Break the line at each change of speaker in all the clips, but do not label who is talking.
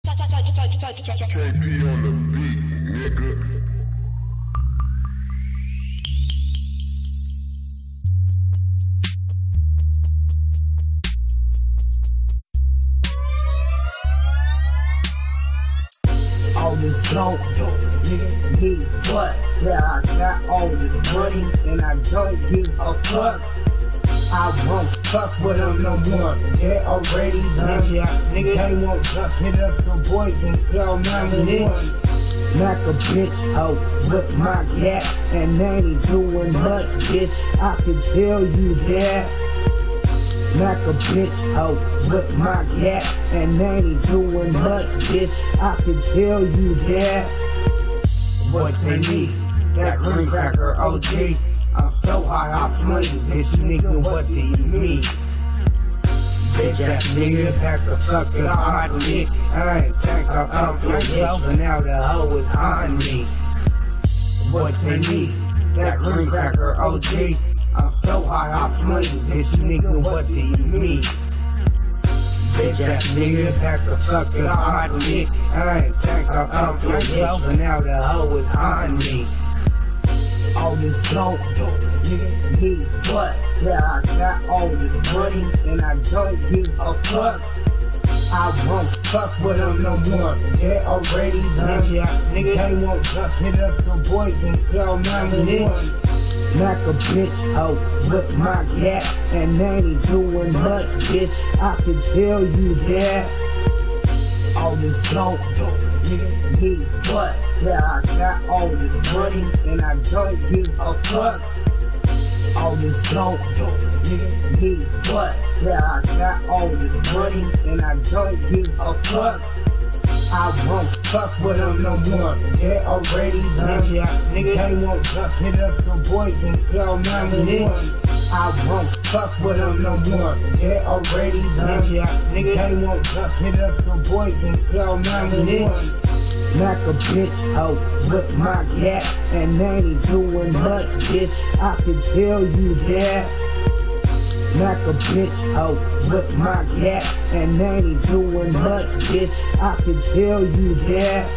KP on the beat, nigga.
All this dope, nigga, need what? Yeah, I got all this money and I don't give a fuck. I won't fuck with them no more. They already done. Yeah, nigga, they won't just hit up some boys and tell 911. Smack a bitch out with my gat, and they ain't doing much, bitch. I can tell you that. Smack a bitch out with my gat, and they ain't doing much, bitch. I can tell you that. What they need, that green cracker OG. I'm so high off money, bitch, nigga, what do you mean? Bitch ass nigga, pack the fucking hot dick. I ain't packed up your bitch, but now the hoe is on me. What they need, that green cracker OG. I'm so high off money, bitch, nigga, what do you mean? Bitch ass nigga, pack the fucking hot dick. I ain't packed up your bitch, but now the hoe is on me. All this dope, nigga, need what? Yeah, I got all this money and I don't give a fuck. I won't fuck with them no more. They already done. Yeah, nigga, they won't just hit up some boys and tell 911. Smack a bitch out with my gat, and they ain't doing much, bitch. I can tell you that. All this dope, nigga, need what? Yeah, I got all this money and I don't give a fuck. All this dope, nigga, need what? Yeah, I got all this money and I don't give a fuck. I won't fuck with them no more. They already done. Yeah, nigga, they won't just hit up some boys and tell 911. I won't fuck with them no more. They already done. Yeah, nigga, they won't just hit up some boys and tell 911. Smack a bitch out with my gat, and they ain't doing much, bitch. I can tell you that. Smack a bitch out with my gat, and they ain't doing much, bitch. I can tell you that.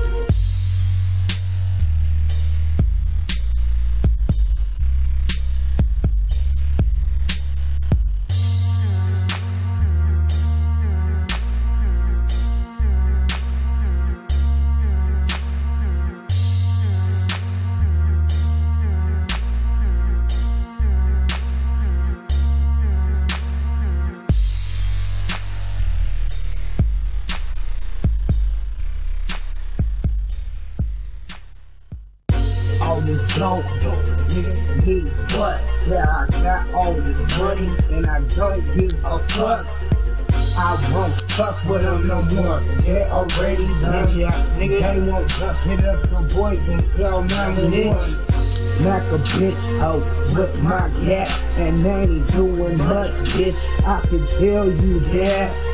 All this dope, nigga, need what? Yeah, I got all this money and I don't give a fuck. I won't fuck with them no more. They already done. Yeah, nigga, they won't just hit up some boys and tell 911. Smack a bitch out with my gat, and they ain't doing much, bitch. I can tell you that.